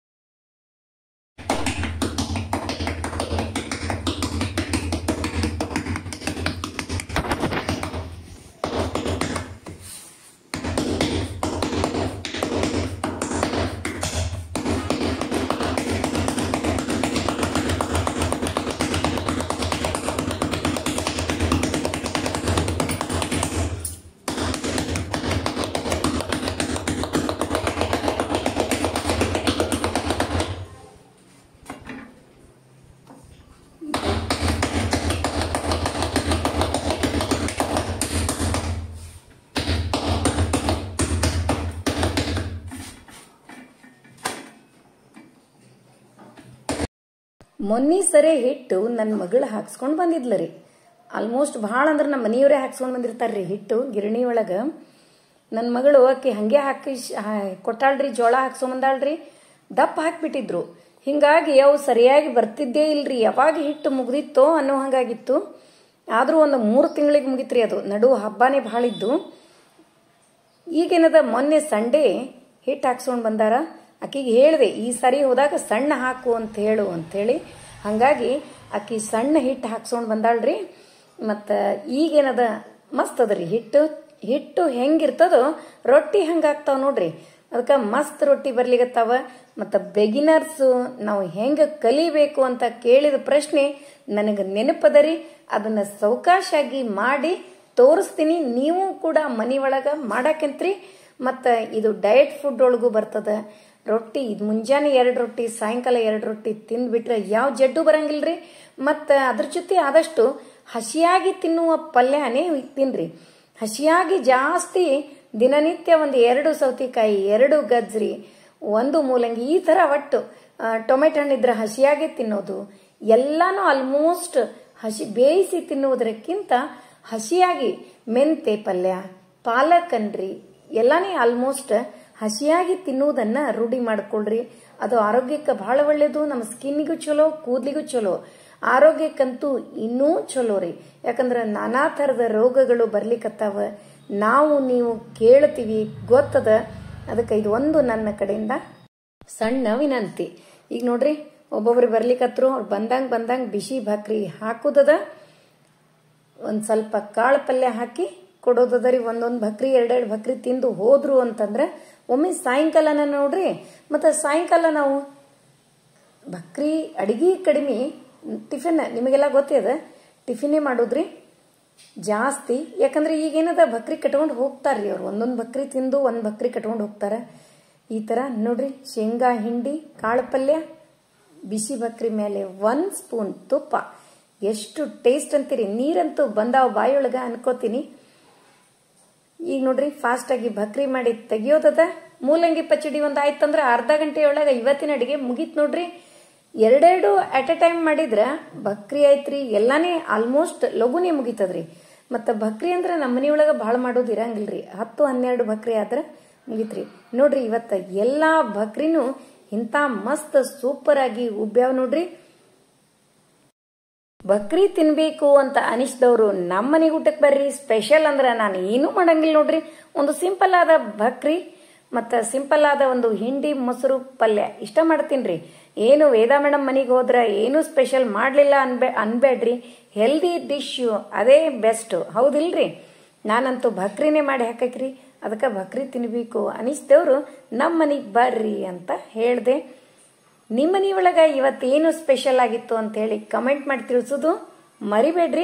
ಮೊನ್ನೆ ಸರಿ ಹಿಟ್ಟು ನನ್ನ ಮಗಳು ಹಾಕ್ಸ್ಕೊಂಡ್ ಬಂದಿದ್ಲರಿ. ಆಲ್ಮೋಸ್ಟ್ ಭಾಳ ಅಂದ್ರೆ ನಮ್ಮ ಮನೆಯವರೇ ಹಾಕ್ಸ್ಕೊಂಡ್ ಬಂದಿರ್ತಾರ್ರಿ ಹಿಟ್ಟು ಗಿರಣಿ ಒಳಗ. ನನ್ನ ಮಗಳು ಆಕೆ ಹಂಗೆ ಹಾಕಿ ಕೊಟ್ಟಾಳ್ರಿ, ಜೋಳ ಹಾಕ್ಸ್ಕೊಂಬಂದಾಳ್ರಿ. ದಪ್ಪ ಹಾಕ್ಬಿಟ್ಟಿದ್ರು. ಹಿಂಗಾಗಿ ಅವು ಸರಿಯಾಗಿ ಬರ್ತಿದ್ದೇ ಇಲ್ರಿ. ಯಾವಾಗ ಹಿಟ್ಟು ಮುಗ್ದಿತ್ತೋ ಅನ್ನೋ ಹಂಗಾಗಿತ್ತು. ಆದರೂ ಒಂದು 3 ತಿಂಗಳಿಗೆ ಮುಗಿತ್ರಿ. ಅದು ನಡು ಹಬ್ಬನೇ ಭಾಳ ಇದ್ದು. ಈಗೇನದ ಮೊನ್ನೆ ಸಂಡೇ ಹಿಟ್ಟು ಹಾಕ್ಸ್ಕೊಂಡು ಬಂದಾರ. ಆಕಿಗೆ ಹೇಳಿದೆ ಈ ಸಾರಿ ಹೋದಾಗ ಸಣ್ಣ ಹಾಕು ಅಂತ ಹೇಳು ಅಂಥೇಳಿ. ಹಾಗಾಗಿ ಆಕಿ ಸಣ್ಣ ಹಿಟ್ಟು ಹಾಕ್ಸ್ಕೊಂಡು ಬಂದಾಳ್ರಿ. ಮತ್ತು ಈಗೇನದ ಮಸ್ತ್ ಅದ ರೀ ಹಿಟ್ಟು ಹೆಂಗಿರ್ತದೋ ರೊಟ್ಟಿ ಹಂಗಾಗ್ತಾವ ನೋಡ್ರಿ. ಅದಕ್ಕೆ ಮಸ್ತ್ ರೊಟ್ಟಿ ಬರ್ಲಿಗತ್ತಾವ. ಮತ್ತು ಬೆಗಿನರ್ಸು ನಾವು ಹೆಂಗೆ ಕಲಿಬೇಕು ಅಂತ ಕೇಳಿದ ಪ್ರಶ್ನೆ ನನಗೆ ನೆನಪದ ರೀ. ಅದನ್ನು ಸಾವಕಾಶಾಗಿ ಮಾಡಿ ತೋರಿಸ್ತೀನಿ. ನೀವು ಕೂಡ ಮನೆ ಒಳಗೆ ಮಾಡಾಕಂತ್ರಿ. ಮತ್ತು ಇದು ಡಯಟ್ ಫುಡ್ ಒಳಗೂ ಬರ್ತದ. ರೊಟ್ಟಿ ಇದು ಮುಂಜಾನೆ 2 ರೊಟ್ಟಿ ಸಾಯಂಕಾಲ 2 ರೊಟ್ಟಿ ತಿಂದ್ಬಿಟ್ರೆ ಯಾವ ಜಡ್ಡು ಬರಂಗಿಲ್ರಿ. ಮತ್ತು ಅದ್ರ ಜೊತೆ ಆದಷ್ಟು ಹಸಿಯಾಗಿ ತಿನ್ನುವ ಪಲ್ಯನೇ ತಿನ್ರಿ. ಹಸಿಯಾಗಿ ಜಾಸ್ತಿ ದಿನನಿತ್ಯ ಒಂದು 2 ಸೌತೆಕಾಯಿ, 2 ಗಜ್ರಿ, 1 ಮೂಲಂಗಿ, ಈ ಥರ ಒಟ್ಟು ಟೊಮೆಟೊ ಹಣ್ಣಿದ್ರೆ ಹಸಿಯಾಗಿ ತಿನ್ನೋದು. ಎಲ್ಲಾನು ಆಲ್ಮೋಸ್ಟ್ ಬೇಯಿಸಿ ತಿನ್ನುವುದಕ್ಕಿಂತ ಹಸಿಯಾಗಿ ಮೆಂತೆ ಪಲ್ಯ, ಪಾಲಕನ್ರಿ ಎಲ್ಲಾನೇ ಆಲ್ಮೋಸ್ಟ್ ಹಸಿಯಾಗಿ ತಿನ್ನುವುದನ್ನ ರೂಢಿ ಮಾಡ್ಕೊಳ್ರಿ. ಅದು ಆರೋಗ್ಯಕ್ಕೆ ಬಹಳ ಒಳ್ಳೇದು. ನಮ್ಮ ಸ್ಕಿನ್ನಿಗೂ ಚಲೋ, ಕೂದಲಿಗೂ ಚಲೋ, ಆರೋಗ್ಯಕ್ಕಂತೂ ಇನ್ನೂ ಚಲೋ ರೀ. ಯಾಕಂದ್ರೆ ನಾನಾ ಥರದ ರೋಗಗಳು ಬರ್ಲಿಕ್ಕತ್ತಾವ. ನಾವು ನೀವು ಕೇಳ್ತೀವಿ ಗೊತ್ತದ. ಅದಕ್ಕೆ ಇದು ಒಂದು ನನ್ನ ಕಡೆಯಿಂದ ಸಣ್ಣ ವಿನಂತಿ. ಈಗ ನೋಡ್ರಿ ಒಬ್ಬೊಬ್ರು ಬರ್ಲಿಕ್ಕತ್ರು. ಅವ್ರು ಬಂದಂಗ ಬಿಸಿ ಭಾಕ್ರಿ ಹಾಕುದದ, ಒಂದು ಸ್ವಲ್ಪ ಕಾಳು ಪಲ್ಯ ಹಾಕಿ ಕೊಡೋದದ ರೀ. ಒಂದೊಂದು ಭಕ್ರಿ 2 ಭಕ್ರಿ ತಿಂದು ಹೋದ್ರು ಅಂತಂದ್ರೆ ಒಮ್ಮೆ ಸಾಯಂಕಾಲನ ನೋಡ್ರಿ. ಮತ್ತು ಸಾಯಂಕಾಲ ನಾವು ಭಕ್ರಿ ಅಡಿಗೆ ಕಡಿಮೆ, ಟಿಫಿನ್ ನಿಮಗೆಲ್ಲ ಗೊತ್ತದ, ಟಿಫಿನೇ ಮಾಡೋದ್ರಿ ಜಾಸ್ತಿ. ಯಾಕಂದ್ರೆ ಈಗೇನದ ಭಕ್ರಿ ಕಟ್ಕೊಂಡು ಹೋಗ್ತಾರ್ರಿ ಅವ್ರು. ಒಂದೊಂದು ಭಕ್ರಿ ತಿಂದು 1 ಭಕ್ರಿ ಕಟ್ಕೊಂಡು ಹೋಗ್ತಾರ. ಈ ಥರ ನೋಡ್ರಿ ಶೇಂಗಾ ಹಿಂಡಿ, ಕಾಳು ಪಲ್ಯ, ಬಿಸಿ ಭಕ್ರಿ ಮೇಲೆ 1 ಸ್ಪೂನ್ ತುಪ್ಪ. ಎಷ್ಟು ಟೇಸ್ಟ್ ಅಂತೀರಿ. ನೀರಂತೂ ಬಂದಾವ ಬಾಯೊಳಗ ಅನ್ಕೋತೀನಿ. ಈಗ ನೋಡ್ರಿ ಫಾಸ್ಟಾಗಿ ಭಕ್ರಿ ಮಾಡಿ ತೆಗಿಯೋದದ. ಮೂಲಂಗಿ ಪಚಡಿ ಒಂದು ಆಯ್ತಂದ್ರೆ ಅರ್ಧ ಗಂಟೆಯೊಳಗೆ ಇವತ್ತಿನ ಅಡಿಗೆ ಮುಗೀತು ನೋಡ್ರಿ. 2 ಅಟ್ ಎ ಟೈಮ್ ಮಾಡಿದ್ರ ಭಕ್ರಿ ಆಯ್ತ್ರಿ. ಎಲ್ಲಾನೇ ಆಲ್ಮೋಸ್ಟ್ ಲಘುನೇ ಮುಗಿತದ್ರಿ. ಮತ್ತು ಭಕ್ರಿ ಅಂದ್ರೆ ನಮ್ಮ ಮನೆಯೊಳಗೆ ಭಾಳ ಮಾಡೋದು ಇರಂಗಿಲ್ರಿ. 10-12 ಭಕ್ರಿ ಆದ್ರೆ ಮುಗಿತ್ರಿ. ನೋಡ್ರಿ ಇವತ್ತು ಎಲ್ಲಾ ಭಕ್ರಿನೂ ಇಂಥ ಮಸ್ತ್ ಸೂಪರ್ ಆಗಿ ಉಬ್ಬ್ಯಾವ ನೋಡ್ರಿ. ಭಕ್ರಿ ತಿನ್ಬೇಕು ಅಂತ ಅನಿಸಿದವರು ನಮ್ಮ ಮನೆಗೆ ಊಟಕ್ಕೆ ಬರ್ರಿ. ಸ್ಪೆಷಲ್ ಅಂದ್ರೆ ನಾನು ಏನೂ ಮಾಡಂಗಿಲ್ಲ ನೋಡ್ರಿ. ಒಂದು ಸಿಂಪಲ್ ಆದ ಭಕ್ರಿ ಮತ್ತು ಸಿಂಪಲ್ ಆದ ಒಂದು ಹಿಂಡಿ ಮೊಸರು ಪಲ್ಯ ಇಷ್ಟ ಮಾಡ್ತೀನಿ. ಏನು ವೇದಾ ಮೇಡಮ್ ಮನೆಗೆ ಹೋದ್ರೆ ಏನು ಸ್ಪೆಷಲ್ ಮಾಡಲಿಲ್ಲ ಅನ್ಬೇಡ್ರಿ. ಹೆಲ್ದಿ ಡಿಶ್ಶು ಅದೇ ಬೆಸ್ಟ್, ಹೌದಿಲ್ರಿ? ನಾನಂತೂ ಭಕ್ರಿನೇ ಮಾಡಿ ಹಾಕಕ್ರಿ. ಅದಕ್ಕೆ ಭಕ್ರಿ ತಿನ್ಬೇಕು ಅನಿಸಿದವರು ನಮ್ಮ ಮನೆಗೆ ಬರ್ರಿ ಅಂತ ಹೇಳಿದೆ. ನಿಮ್ಮ ಮನೆಯೊಳಗೆ ಇವತ್ತೇನು ಸ್ಪೆಷಲ್ ಆಗಿತ್ತು ಅಂತ ಹೇಳಿ ಕಮೆಂಟ್ ಮಾಡಿ ತಿಳಿಸೋದು ಮರಿಬೇಡ್ರಿ.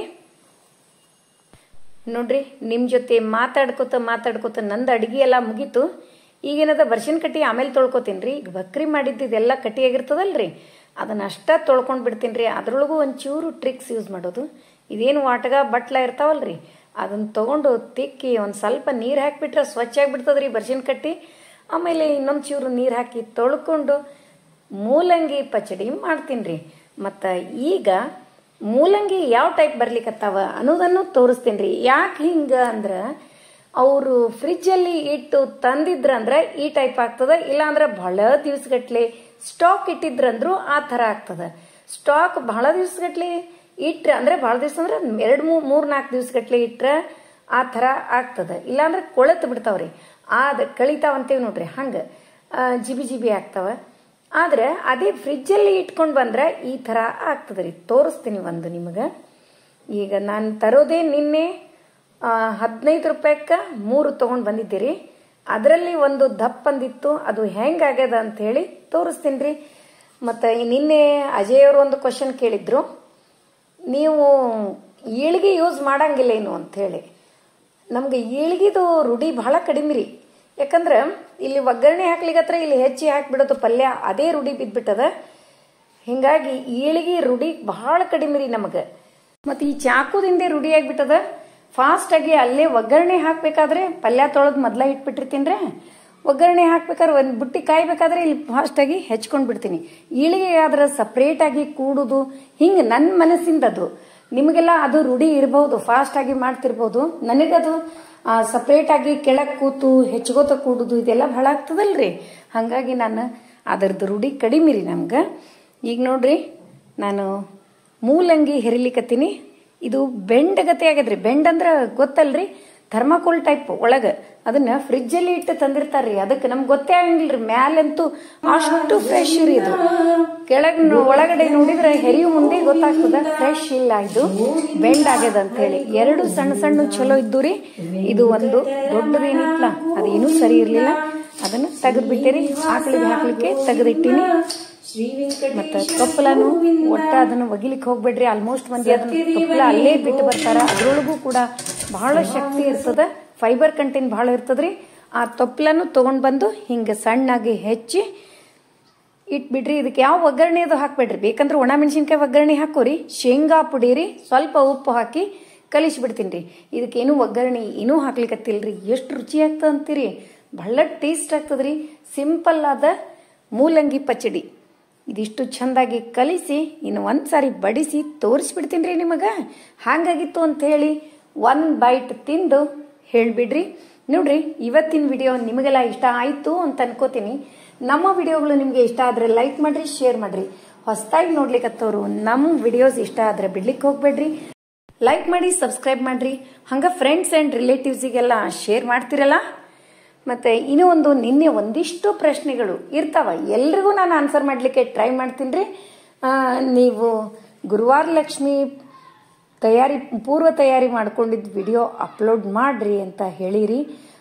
ನೋಡ್ರಿ ನಿಮ್ಮ ಜೊತೆ ಮಾತಾಡ್ಕೋತ ನಂದು ಅಡಿಗೆ ಎಲ್ಲ ಮುಗೀತು. ಈಗೇನದ ಬರ್ಶಿನ ಕಟ್ಟಿ ಆಮೇಲೆ ತೊಳ್ಕೊತೀನಿ. ಈಗ ಭಕ್ರಿ ಮಾಡಿದ್ದೆಲ್ಲ ಕಟ್ಟಿಯಾಗಿರ್ತದಲ್ರಿ, ಅದನ್ನ ಅಷ್ಟ ತೊಳ್ಕೊಂಡು ಬಿಡ್ತೀನಿ ರೀ. ಅದ್ರೊಳಗೂ ಒಂಚೂರು ಟ್ರಿಕ್ಸ್ ಯೂಸ್ ಮಾಡೋದು. ಇದೇನು ವಾಟಗ ಬಟ್ಲ ಇರ್ತಾವಲ್ರಿ, ಅದನ್ನ ತಗೊಂಡು ತಿಕ್ಕಿ ಒಂದು ಸ್ವಲ್ಪ ನೀರು ಹಾಕಿಬಿಟ್ರೆ ಸ್ವಚ್ಛ ಆಗಿಬಿಡ್ತದ್ರಿ ಬರ್ಶಿನ ಕಟ್ಟಿ. ಆಮೇಲೆ ಇನ್ನೊಂದು ಚೂರು ನೀರು ಹಾಕಿ ತೊಳ್ಕೊಂಡು ಮೂಲಂಗಿ ಪಚಡಿ ಮಾಡ್ತೀನಿ ರೀ. ಮತ್ತು ಈಗ ಮೂಲಂಗಿ ಯಾವ ಟೈಪ್ ಬರ್ಲಿಕ್ಕತ್ತಾವ ಅನ್ನೋದನ್ನು ತೋರಿಸ್ತೀನಿ ರೀ. ಯಾಕೆ ಹಿಂಗೆ ಅಂದ್ರೆ ಅವರು ಫ್ರಿಜ್ಜಲ್ಲಿ ಇಟ್ಟು ತಂದಿದ್ರಂದ್ರೆ ಈ ಟೈಪ್ ಆಗ್ತದ. ಇಲ್ಲಾಂದ್ರೆ ಬಹಳ ದಿವ್ಸಗಟ್ಲೆ ಸ್ಟಾಕ್ ಇಟ್ಟಿದ್ರಂದ್ರು ಆ ಥರ ಆಗ್ತದ. ಸ್ಟಾಕ್ ಬಹಳ ದಿವ್ಸಗಟ್ಲೆ ಇಟ್ರೆ ಅಂದ್ರೆ ಭಾಳ ದಿವ್ಸ ಅಂದ್ರೆ 2-3-4 ದಿವ್ಸಗಟ್ಲೆ ಇಟ್ರೆ ಆ ಥರ ಆಗ್ತದ. ಇಲ್ಲಾಂದ್ರೆ ಕೊಳೆತು ಬಿಡ್ತಾವ್ರಿ. ಕಳಿತಾವಂತೇವಿ ನೋಡ್ರಿ, ಹಂಗೆ ಜಿಬಿ ಆಗ್ತಾವ. ಆದ್ರೆ ಅದೇ ಫ್ರಿಜ್ಜಲ್ಲಿ ಇಟ್ಕೊಂಡು ಬಂದ್ರೆ ಈ ಥರ ಆಗ್ತದ್ರಿ. ತೋರಿಸ್ತೀನಿ ಒಂದು ನಿಮಗೆ. ಈಗ ನಾನು ತರೋದೇ ನಿನ್ನೆ 15 ರೂಪಾಯಿಗೆ 3 ತೊಗೊಂಡು ಬಂದಿದ್ದೀರಿ. ಅದರಲ್ಲಿ ಒಂದು ದಪ್ಪಂದಿತ್ತು, ಅದು ಹೆಂಗಾಗ್ಯದ ಅಂತ ಹೇಳಿ ತೋರಿಸ್ತೀನಿ ರೀ. ಮತ್ತು ನಿನ್ನೆ ಅಜಯ್ ಅವರು ಒಂದು ಕ್ವಶನ್ ಕೇಳಿದ್ರು, ನೀವು ಈಳಿಗೆ ಯೂಸ್ ಮಾಡಂಗಿಲ್ಲೇನು ಅಂಥೇಳಿ. ನಮ್ಗೆ ಈಳ್ಗಿದು ರೂಢಿ ಬಹಳ ಕಡಿಮೆ ರೀ. ಯಾಕಂದ್ರೆ ಇಲ್ಲಿ ಒಗ್ಗರಣೆ ಹಾಕ್ಲಿಕ್ಕತ್ರ ಇಲ್ಲಿ ಹೆಚ್ಚಿ ಹಾಕಿಬಿಡೋದು ಪಲ್ಯ, ಅದೇ ರೂಢಿ ಬಿದ್ದುಬಿಟ್ಟದ. ಹಿಂಗಾಗಿ ಈಳಿಗೆ ರೂಢಿ ಬಹಳ ಕಡಿಮೆ ರೀ ನಮಗೆ. ಮತ್ತು ಈ ಚಾಕುದಿಂದೇ ರೂಢಿ ಆಗಿಬಿಟ್ಟದ. ಫಾಸ್ಟಾಗಿ ಅಲ್ಲೇ ಒಗ್ಗರಣೆ ಹಾಕಬೇಕಾದ್ರೆ ಪಲ್ಯ ತೊಳೆದು ಮೊದಲ ಇಟ್ಬಿಟ್ಟಿರ್ತೀನಿ ರೀ. ಒಗ್ಗರಣೆ ಹಾಕ್ಬೇಕಾದ್ರೆ ಒಂದು ಬುಟ್ಟಿ ಕಾಯ್ಬೇಕಾದ್ರೆ ಇಲ್ಲಿ ಫಾಸ್ಟಾಗಿ ಹೆಚ್ಕೊಂಡು ಬಿಡ್ತೀನಿ. ಈಳಿಗೆ ಆದ್ರೆ ಸಪ್ರೇಟಾಗಿ ಕೂಡುದು ಹಿಂಗೆ ನನ್ನ ಮನಸ್ಸಿಂದದು. ನಿಮಗೆಲ್ಲ ಅದು ರೂಢಿ ಇರ್ಬೋದು, ಫಾಸ್ಟಾಗಿ ಮಾಡ್ತಿರ್ಬೋದು. ನನಗದು ಸಪ್ರೇಟಾಗಿ ಕೆಳಗೆ ಕೂತು ಹೆಚ್ಕೋತ ಕೂಡುದು ಇದೆಲ್ಲ ಭಾಳ ಆಗ್ತದಲ್ರಿ. ಹಾಗಾಗಿ ನಾನು ಅದರದ್ದು ರೂಢಿ ಕಡಿಮೆ ರೀ ನಮ್ಗೆ. ಈಗ ನೋಡ್ರಿ ನಾನು ಮೂಲಂಗಿ ಹೆರಿಲಿಕ್ಕತ್ತೀನಿ. ಇದು ಬೆಂಡ್ ಗತೆ ಆಗ್ಯದ್ರಿ. ಬೆಂಡ್ ಅಂದ್ರ ಗೊತ್ತಲ್ರಿ, ಥರ್ಮಾಕೋಲ್ ಟೈಪ್ ಒಳಗ. ಅದನ್ನ ಫ್ರಿಜ್ ಅಲ್ಲಿ ಇಟ್ಟು ತಂದಿರ್ತಾರ್ರಿ. ಅದಕ್ಕೆ ನಮ್ಗೆ ಗೊತ್ತೇ ಆಗಂಗಿಲ್ರಿ. ಮ್ಯಾಲಂತೂ ಅಷ್ಟು ಫ್ರೆಶ್ ರೀ. ಇದು ಕೆಳಗ್ ಒಳಗಡೆ ನೋಡಿದ್ರೆ ಹೆರಿಯು ಮುಂದೆ ಗೊತ್ತಾಗ್ತದ ಫ್ರೆಶ್ ಇಲ್ಲ, ಇದು ಬೆಂಡ್ ಆಗ್ಯದ ಅಂತ ಹೇಳಿ. 2 ಸಣ್ಣ ಸಣ್ಣ ಚಲೋ ಇದ್ದು ರೀ. ಇದು ಒಂದು ದೊಡ್ಡದೇನಿತ್ತಲ್ಲ ಅದೇನೂ ಸರಿ ಇರ್ಲಿಲ್ಲ. ಅದನ್ನ ತೆಗೆದ್ ಬಿಟ್ಟಿರಿ. ಆಕಳಿಗೆ ಹಾಕ್ಲಿಕ್ಕೆ ತೆಗೆದಿಟ್ಟಿನಿ. ಮತ್ತ ತೊಪ್ಪಲನು ಒಟ್ಟ ಅದನ್ನ ಒಗಿಲಿಕ್ಕೆ ಹೋಗ್ಬೇಡ್ರಿ. ಆಲ್ಮೋಸ್ಟ್ ಮಂದಿ ಅದನ್ನ ತೊಪ್ಪಲ ಅಲ್ಲೇ ಬಿಟ್ಟು ಬರ್ತಾರ. ಅದ್ರೊಳಗೂ ಕೂಡ ಬಹಳ ಶಕ್ತಿ ಇರ್ತದ, ಫೈಬರ್ ಕಂಟೆಂಟ್ ಬಹಳ ಇರ್ತದ್ರಿ. ಆ ತೊಪ್ಪಲನ್ನು ತಗೊಂಡ್ ಬಂದು ಹಿಂಗ ಸಣ್ಣಾಗಿ ಹೆಚ್ಚಿ ಇಟ್ಬಿಡ್ರಿ. ಇದಕ್ಕೆ ಯಾವ ಒಗ್ಗರಣೆ ಅದು ಹಾಕ್ಬೇಡ್ರಿ. ಬೇಕಂದ್ರೆ ಒಣ ಮೆಣಸಿನ್ಕಾಯಿ ಒಗ್ಗರಣೆ ಹಾಕೋರಿ. ಶೇಂಗಾ ಪುಡಿ ರೀ, ಸ್ವಲ್ಪ ಉಪ್ಪು ಹಾಕಿ ಕಲಿಸ್ಬಿಡ್ತೀನಿ ರೀ. ಇದಕ್ಕೇನು ಒಗ್ಗರಣೆ ಏನೂ ಹಾಕ್ಲಿಕ್ಕತ್ತಿಲ್ರಿ. ಎಷ್ಟು ರುಚಿ ಆಗ್ತದ ಅಂತೀರಿ. ಬಹಳ ಟೇಸ್ಟ್ ಆಗ್ತದ್ರಿ. ಸಿಂಪಲ್ ಆದ ಮೂಲಂಗಿ ಪಚಡಿ ಇದಿಷ್ಟು ಚಂದಾಗಿ ಕಲಿಸಿ ಇನ್ನು ಒಂದ್ಸಾರಿ ಬಡಿಸಿ ತೋರಿಸ್ಬಿಡ್ತೀನಿ ರೀ ನಿಮಗ ಹಾಗಾಗಿತ್ತು ಅಂತ ಹೇಳಿ 1 ಬೈಟ್ ತಿಂದು ಹೇಳ್ಬಿಡ್ರಿ. ನೋಡ್ರಿ, ಇವತ್ತಿನ ವಿಡಿಯೋ ನಿಮಗೆಲ್ಲ ಇಷ್ಟ ಆಯ್ತು ಅಂತ ಅನ್ಕೋತೀನಿ. ನಮ್ಮ ವಿಡಿಯೋಗಳು ನಿಮ್ಗೆ ಇಷ್ಟ ಆದ್ರೆ ಲೈಕ್ ಮಾಡ್ರಿ, ಶೇರ್ ಮಾಡ್ರಿ. ಹೊಸದಾಗಿ ನೋಡ್ಲಿಕ್ಕತ್ತವ್ರು ನಮ್ಮ ವಿಡಿಯೋಸ್ ಇಷ್ಟ ಆದ್ರೆ ಬಿಡ್ಲಿಕ್ಕೆ ಹೋಗ್ಬೇಡ್ರಿ. ಲೈಕ್ ಮಾಡಿ, ಸಬ್ಸ್ಕ್ರೈಬ್ ಮಾಡ್ರಿ. ಹಂಗ ಫ್ರೆಂಡ್ಸ್ ಅಂಡ್ ರಿಲೇಟಿವ್ಸಿಗೆಲ್ಲ ಶೇರ್ ಮಾಡ್ತಿರಲ್ಲ. ಮತ್ತೆ ಇನ್ನೂ ಒಂದು ನಿನ್ನೆ ಒಂದಿಷ್ಟು ಪ್ರಶ್ನೆಗಳು ಇರ್ತಾವ, ಎಲ್ರಿಗೂ ನಾನು ಆನ್ಸರ್ ಮಾಡ್ಲಿಕ್ಕೆ ಟ್ರೈ ಮಾಡ್ತೀನಿ ರೀ. ನೀವು ಗುರುವಾರ ಲಕ್ಷ್ಮಿ ಪೂರ್ವ ತಯಾರಿ ಮಾಡ್ಕೊಂಡಿದ್ದ ವಿಡಿಯೋ ಅಪ್ಲೋಡ್ ಮಾಡ್ರಿ ಅಂತ ಹೇಳಿರಿ.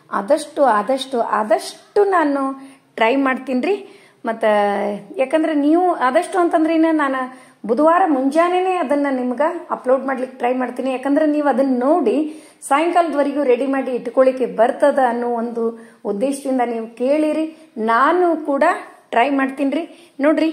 ಆದಷ್ಟು ನಾನು ಟ್ರೈ ಮಾಡ್ತೀನಿ ರೀ. ಮತ್ತು ಯಾಕಂದ್ರೆ ನೀವು ಆದಷ್ಟು ಅಂತಂದ್ರೆ ನಾನು ಬುಧವಾರ ಮುಂಜಾನೆನೆ ಅದನ್ನ ನಿಮ್ಗೆ ಅಪ್ಲೋಡ್ ಮಾಡ್ಲಿಕ್ಕೆ ಟ್ರೈ ಮಾಡ್ತೀನಿ. ಯಾಕಂದ್ರೆ ನೀವು ಅದನ್ನ ನೋಡಿ ಸಾಯಂಕಾಲದವರೆಗೂ ರೆಡಿ ಮಾಡಿ ಇಟ್ಕೊಳ್ಳಿಕ್ಕೆ ಬರ್ತದ ಅನ್ನೋ ಒಂದು ಉದ್ದೇಶದಿಂದ ನೀವು ಕೇಳಿರಿ. ನಾನು ಕೂಡ ಟ್ರೈ ಮಾಡ್ತೀನಿ ರೀ. ನೋಡ್ರಿ,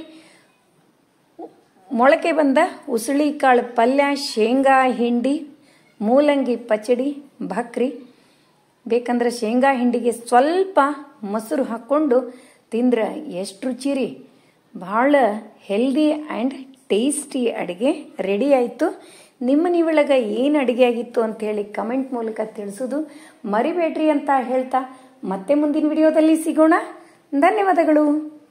ಮೊಳಕೆ ಬಂದ ಉಸುಳಿ ಕಾಳು ಪಲ್ಯ, ಶೇಂಗಾ ಹಿಂಡಿ, ಮೂಲಂಗಿ ಪಚಡಿ, ಭಕ್ರಿ. ಬೇಕಂದ್ರೆ ಶೇಂಗಾ ಹಿಂಡಿಗೆ ಸ್ವಲ್ಪ ಮೊಸರು ಹಾಕ್ಕೊಂಡು ತಿಂದ್ರೆ ಎಷ್ಟು ರುಚಿ ರೀ. ಭಾಳ ಹೆಲ್ದಿ ಆ್ಯಂಡ್ ಟೇಸ್ಟಿ ಅಡುಗೆ ರೆಡಿ ಆಯಿತು. ನಿಮ್ಮ ನೀವೊಳಗ ಏನು ಅಡುಗೆ ಆಗಿತ್ತು ಅಂತ ಹೇಳಿ ಕಮೆಂಟ್ ಮೂಲಕ ತಿಳಿಸೋದು ಮರಿಬೇಡ್ರಿ ಅಂತ ಹೇಳ್ತಾ ಮತ್ತೆ ಮುಂದಿನ ವಿಡಿಯೋದಲ್ಲಿ ಸಿಗೋಣ. ಧನ್ಯವಾದಗಳು.